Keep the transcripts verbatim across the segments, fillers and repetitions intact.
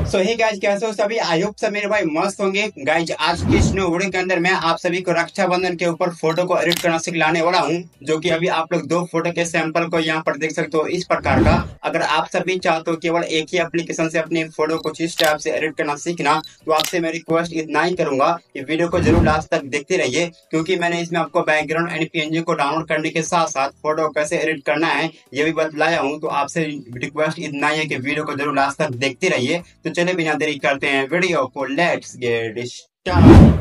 सो hey guys, कैसे हो सभी? आई होप सब मेरे भाई मस्त होंगे। गाइज, आज की इस न्यू वीडियो के अंदर मैं आप सभी को रक्षाबंधन के ऊपर फोटो को एडिट करना सिखलाने वाला हूं, जो कि अभी आप लोग दो फोटो के सैंपल को यहाँ पर देख सकते हो इस प्रकार का। अगर आप सभी चाहते हो केवल एक ही एप्लीकेशन से अपनी फोटो को इस टाइप से एडिट करना सीखना, तो आपसे मैं रिक्वेस्ट इतना ही करूंगा कि वीडियो को जरूर लास्ट तक देखते रहिए, क्योंकि मैंने इसमें आपको बैकग्राउंड एंड पीएनजी को डाउनलोड करने के साथ साथ फोटो कैसे एडिट करना है ये भी बतलाया हूँ। तो आपसे रिक्वेस्ट इतना ही है कि वीडियो को जरूर लास्ट तक देखते रहिए। तो चले बिना देरी करते हैं वीडियो को, लेट्स गेट स्टार्ट।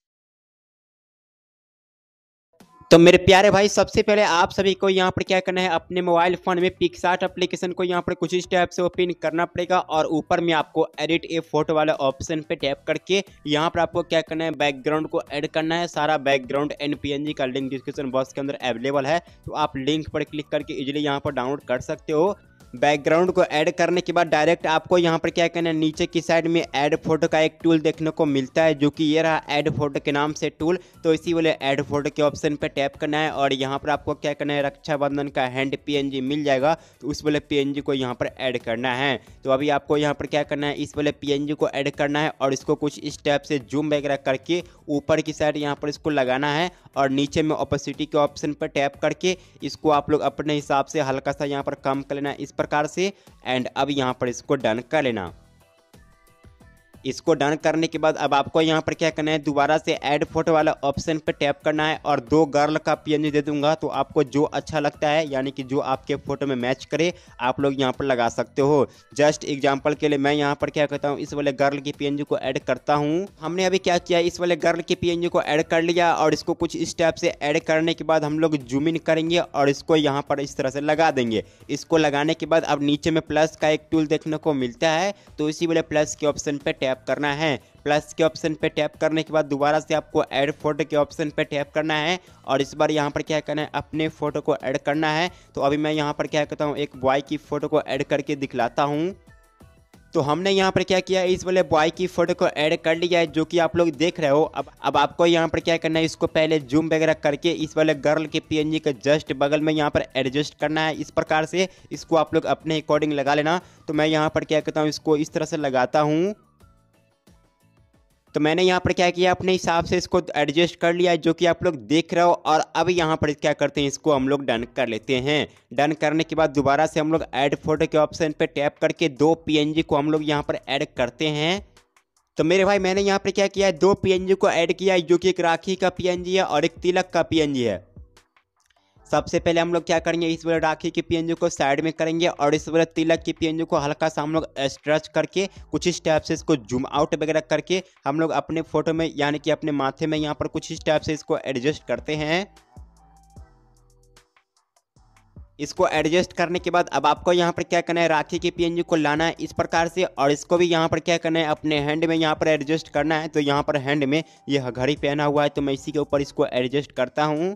तो मेरे प्यारे भाई, सबसे पहले आप सभी को यहाँ पर क्या करना है, अपने मोबाइल फोन में पिक्सआर्ट एप्लीकेशन को यहाँ पर कुछ इस टाइप से ओपन करना पड़ेगा और ऊपर में आपको एडिट ए फोटो वाले ऑप्शन पे टैप करके यहाँ पर आपको क्या करना है, बैकग्राउंड को ऐड करना है। सारा बैकग्राउंड एंड पीएनजी का लिंक डिस्क्रिप्शन बॉक्स के अंदर अवेलेबल है, तो आप लिंक पर क्लिक करके इजीली यहाँ पर डाउनलोड कर सकते हो। बैकग्राउंड को ऐड करने के बाद डायरेक्ट आपको यहाँ पर क्या करना है, नीचे की साइड में ऐड फोटो का एक टूल देखने को मिलता है, जो कि ये रहा ऐड फोटो के नाम से टूल। तो इसी वाले ऐड फोटो के ऑप्शन पे टैप करना है और यहाँ पर आपको क्या करना है, रक्षाबंधन का हैंड पीएनजी मिल जाएगा, तो उस वाले पीएनजी को यहाँ पर ऐड करना है। तो अभी आपको यहाँ पर क्या करना है, इस वाले पीएनजी को ऐड करना है और इसको कुछ इस टाइप से जूम वगैरह करके ऊपर की साइड यहाँ पर इसको लगाना है और नीचे में ओपेसिटी के ऑप्शन पर टैप करके इसको आप लोग अपने हिसाब से हल्का सा यहाँ पर कम कर लेना है इस प्रकार से। एंड अब यहाँ पर इसको डन कर लेना। इसको डन करने के बाद अब आपको यहाँ पर क्या करना है, दोबारा से ऐड फोटो वाला ऑप्शन पे टैप करना है और दो गर्ल का पीएनजी दे दूंगा। तो आपको जो अच्छा लगता है, यानी कि जो आपके फोटो में मैच करे, आप लोग यहाँ पर लगा सकते हो। जस्ट एग्जांपल के लिए मैं यहाँ पर क्या करता हूँ, इस वाले गर्ल की पीएनजी को ऐड करता हूँ। हमने अभी क्या किया, इस वाले गर्ल की पीएनजी को ऐड कर लिया और इसको कुछ इस टाइप से ऐड करने के बाद हम लोग जूम इन करेंगे और इसको यहाँ पर इस तरह से लगा देंगे। इसको लगाने के बाद अब नीचे में प्लस का एक टूल देखने को मिलता है, तो इसी वाले प्लस के ऑप्शन पे टैप करना है। प्लस के ऑप्शन पे टैप करने के बाद दोबारा से आपको ऐड फोटो के ऑप्शन पे टैप करना है और इस बार यहाँ पर क्या करना है, अपने फोटो को ऐड करना है। तो अभी मैं यहाँ पर क्या करता हूँ, एक बॉय की फोटो को ऐड करके दिखलाता हूँ। तो हमने यहाँ पर क्या किया, इस वाले बॉय की फोटो को ऐड कर लिया है, जो कि आप लोग देख रहे हो। अब अब आपको यहाँ पर क्या करना है, इसको पहले जूम वगैरह करके इस वाले गर्ल के पीएनजी के जस्ट बगल में यहाँ पर एडजस्ट करना है। इस प्रकार से इसको आप लोग अपने अकॉर्डिंग लगा लेना। तो मैं यहाँ पर क्या करता हूँ, इसको इस तरह से लगाता हूँ। तो मैंने यहाँ पर क्या किया, अपने हिसाब से इसको एडजस्ट कर लिया है, जो कि आप लोग देख रहे हो। और अब यहाँ पर क्या करते हैं, इसको हम लोग डन कर लेते हैं। डन करने के बाद दोबारा से हम लोग ऐड फोटो के ऑप्शन पे टैप करके दो पीएनजी को हम लोग यहाँ पर ऐड करते हैं। तो मेरे भाई, मैंने यहाँ पर क्या किया है, दो पीएनजी को ऐड किया है, जो कि एक राखी का पीएनजी है और एक तिलक का पीएनजी है। सबसे पहले हम लोग क्या करेंगे, इस वाले राखी के पीएनजी को साइड में करेंगे और इस वाले तिलक के पीएनजी को हल्का सा हम लोग स्ट्रेच करके कुछ इस टाइप से इसको जूम आउट वगैरह करके हम लोग अपने फोटो में, यानी कि अपने माथे में यहाँ पर कुछ इस टाइप से इसको एडजस्ट करते हैं। इसको एडजस्ट करने के बाद अब आपको यहाँ पर क्या करना है, राखी के पीएनजी को लाना है इस प्रकार से और इसको भी यहाँ पर क्या करना है, अपने हैंड में यहाँ पर एडजस्ट करना है। तो यहाँ पर हैंड में यह घड़ी पहना हुआ है, तो मैं इसी के ऊपर इसको एडजस्ट करता हूँ।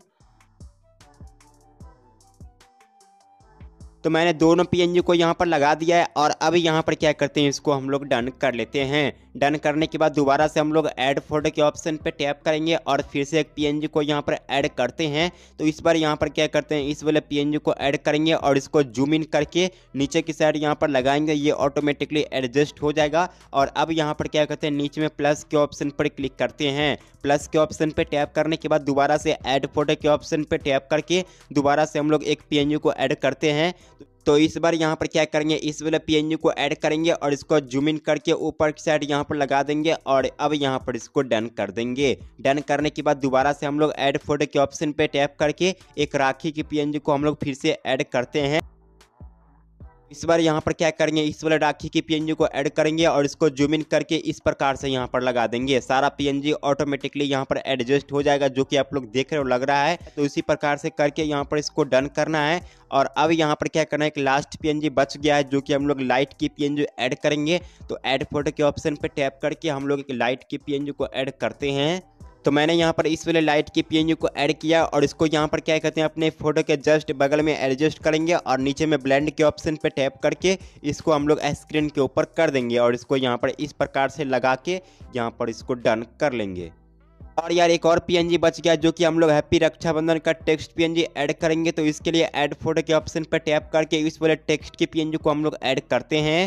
तो मैंने दोनों पीएनजी को यहाँ पर लगा दिया है और अब यहाँ पर क्या करते हैं, इसको हम लोग डन कर लेते हैं। डन करने के बाद दोबारा से हम लोग ऐड फोटो के ऑप्शन पे टैप करेंगे और फिर से एक पीएनजी को यहाँ पर ऐड करते हैं। तो इस बार यहाँ पर क्या करते हैं, इस वाले पीएनजी को ऐड करेंगे और इसको जूम इन करके नीचे की साइड यहाँ पर लगाएंगे, ये ऑटोमेटिकली एडजस्ट हो जाएगा। और अब यहाँ पर क्या करते हैं, नीचे में प्लस के ऑप्शन पर क्लिक करते हैं। प्लस के ऑप्शन पे टैप करने के बाद दोबारा से ऐड फोटो के ऑप्शन पे टैप करके दोबारा से हम लोग एक पीएनजी को ऐड करते हैं। तो इस बार यहाँ पर क्या करेंगे, इस वाले पीएनजी को ऐड करेंगे और इसको जूम इन करके ऊपर की साइड यहाँ पर लगा देंगे और अब यहाँ पर इसको डन कर देंगे। डन करने के बाद दोबारा से हम लोग ऐड फोटो के ऑप्शन पे टैप करके एक राखी की पीएनजी को हम लोग फिर से ऐड करते हैं। इस बार यहाँ पर क्या करेंगे, इस वाले राखी की पीएनजी को ऐड करेंगे और इसको जूम इन करके इस प्रकार से यहाँ पर लगा देंगे। सारा पीएनजी ऑटोमेटिकली यहाँ पर एडजस्ट हो जाएगा, जो कि आप लोग देख रहे हो लग रहा है। तो इसी प्रकार से करके यहाँ पर इसको डन करना है। और अब यहाँ पर क्या करना है, एक लास्ट पीएनजी बच गया है, जो कि हम लोग लाइट की पीएनजी ऐड करेंगे। तो ऐड फोटो के ऑप्शन पर टैप करके हम लोग एक लाइट की पीएनजी को ऐड करते हैं। तो मैंने यहाँ पर इस वाले लाइट की पीएनजी को ऐड किया और इसको यहाँ पर क्या कहते हैं, अपने फोटो के जस्ट बगल में एडजस्ट करेंगे और नीचे में ब्लेंड के ऑप्शन पे टैप करके इसको हम लोग स्क्रीन के ऊपर कर देंगे और इसको यहाँ पर इस प्रकार से लगा के यहाँ पर इसको डन कर लेंगे। और यार एक और पीएनजी बच गया, जो कि हम लोग हैप्पी रक्षाबंधन का टेक्स्ट पीएनजी ऐड करेंगे। तो इसके लिए ऐड फोटो के ऑप्शन पर टैप करके इस वाले टेक्स्ट की पीएनजी को हम लोग ऐड करते हैं।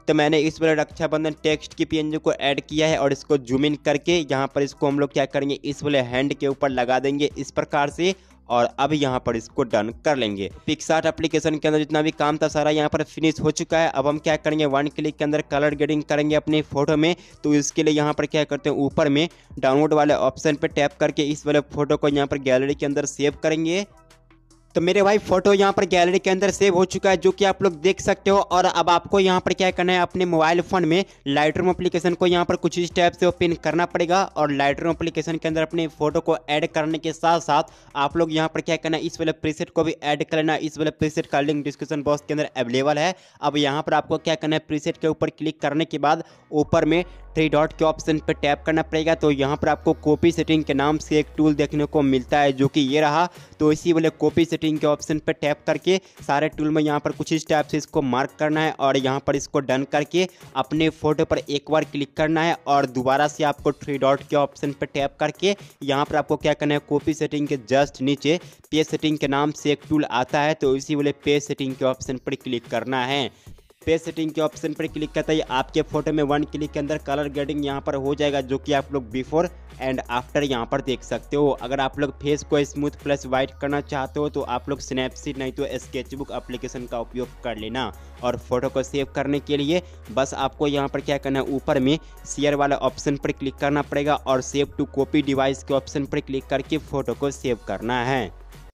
तो मैंने इस वाले रक्षाबंधन टेक्स्ट की पीएनजी को ऐड किया है और इसको जूम इन करके यहाँ पर इसको हम लोग क्या करेंगे, इस वाले हैंड के ऊपर लगा देंगे इस प्रकार से, और अब यहाँ पर इसको डन कर लेंगे। पिक्सआर्ट एप्लीकेशन के अंदर जितना भी काम था सारा यहाँ पर फिनिश हो चुका है। अब हम क्या करेंगे, वन क्लिक के अंदर कलर ग्रेडिंग करेंगे अपनी फोटो में। तो इसके लिए यहाँ पर क्या करते हैं, ऊपर में डाउनलोड वाले ऑप्शन पे टैप करके इस वाले फोटो को यहाँ पर गैलरी के अंदर सेव करेंगे। तो मेरे भाई फोटो यहाँ पर गैलरी के अंदर सेव हो चुका है, जो कि आप लोग देख सकते हो। और अब आपको यहाँ पर क्या करना है, अपने मोबाइल फोन में लाइटरूम एप्लीकेशन को यहाँ पर कुछ इस टाइप से ओपन करना पड़ेगा। और लाइटरूम एप्लीकेशन के अंदर अपने फोटो को ऐड करने के साथ साथ आप लोग यहाँ पर क्या करना है, इस वाले प्रीसेट को भी ऐड कर लेना। इस वाले प्रीसेट का लिंक डिस्क्रिप्शन बॉक्स के अंदर अवेलेबल है। अब यहाँ पर आपको क्या करना है, प्रीसेट के ऊपर क्लिक करने के बाद ऊपर में थ्री डॉट के ऑप्शन पर टैप करना पड़ेगा। तो यहाँ पर आपको कॉपी सेटिंग के नाम से एक टूल देखने को मिलता है, जो कि ये रहा। तो इसी वाले कॉपी सेटिंग के ऑप्शन पर टैप करके सारे टूल में यहाँ पर कुछ इस टाइप से इसको मार्क करना है और यहाँ पर इसको डन करके अपने फोटो पर एक बार क्लिक करना है और दोबारा से आपको थ्री डॉट के ऑप्शन पर टैप करके यहाँ पर आपको क्या करना है, कॉपी सेटिंग के जस्ट नीचे पेज सेटिंग के नाम से एक टूल आता है। तो इसी वाले पेज सेटिंग के ऑप्शन पर क्लिक करना है। पेज सेटिंग के ऑप्शन पर क्लिक करते ही आपके फोटो में वन क्लिक के अंदर कलर ग्रेडिंग यहाँ पर हो जाएगा, जो कि आप लोग बिफोर एंड आफ्टर यहाँ पर देख सकते हो। अगर आप लोग फेस को स्मूथ प्लस वाइट करना चाहते हो तो आप लोग स्नैपसीड नहीं तो स्केचबुक एप्लीकेशन का उपयोग कर लेना। और फोटो को सेव करने के लिए बस आपको यहाँ पर क्या करना है, ऊपर में शेयर वाला ऑप्शन पर क्लिक करना पड़ेगा और सेव टू कॉपी डिवाइस के ऑप्शन पर क्लिक करके फोटो को सेव करना है।